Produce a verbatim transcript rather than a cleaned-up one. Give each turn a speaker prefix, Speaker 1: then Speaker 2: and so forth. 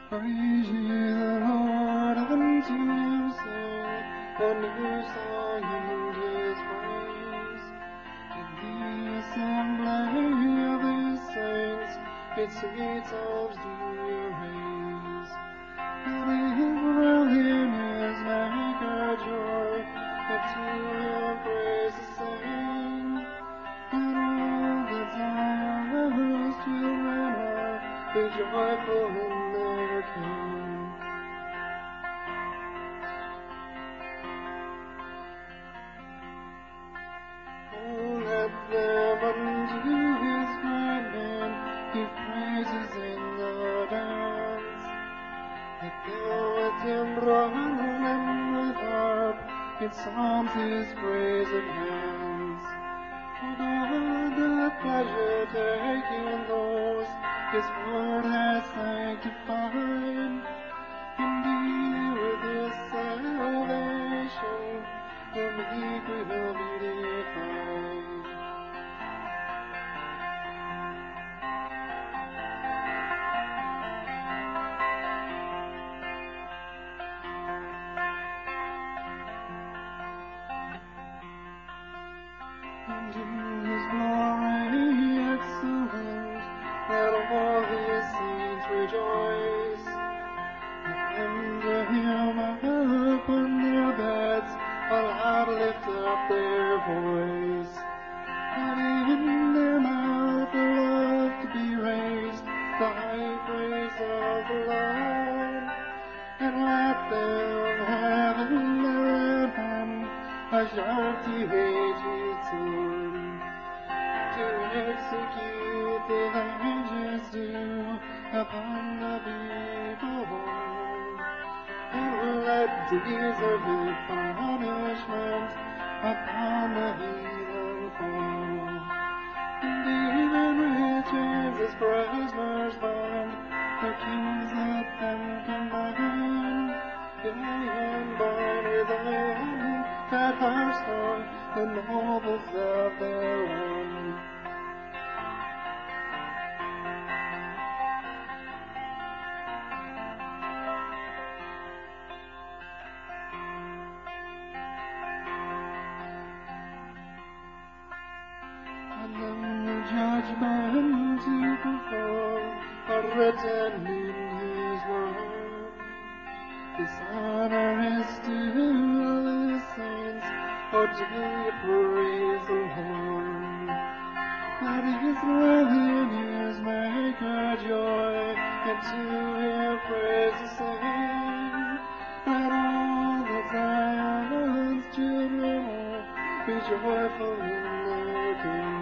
Speaker 1: Praise ye the Lord, and to sing a new song in His praise. In the assembly of His saints, its sweet psalms do raise. Let Israel in His Maker joy, and to Him praise sing. And all the Zion's children are, be joyful in their King. Oh, let them unto His great name give praises in the dance. Let them with timbrel and with harp in psalms His praise advance. For God doth pleasure take in those His word has sanctified. Indeed, with His salvation, the meek will be defied. And in His glory excellent, let all His saints rejoice. And to Him upon their beds aloud lift up their voice. And in their mouth the love to be raised, the high praise of the Lord. And let them have in their hand a sharp two-edged sword, to execute the vengeance due upon the people. And let deserved punishment upon the heathen fall. And even with chains as prisoners bound, the kings let them combine. Yea, and bind with iron that harps on the nobles of their land. And then the judgment to perform are written in His word. His honor is to all His saints, oh, do praise the Lord. Let Israel in His Maker joy, and to Him praise sing. Let all the Zion's children be joyful in their King.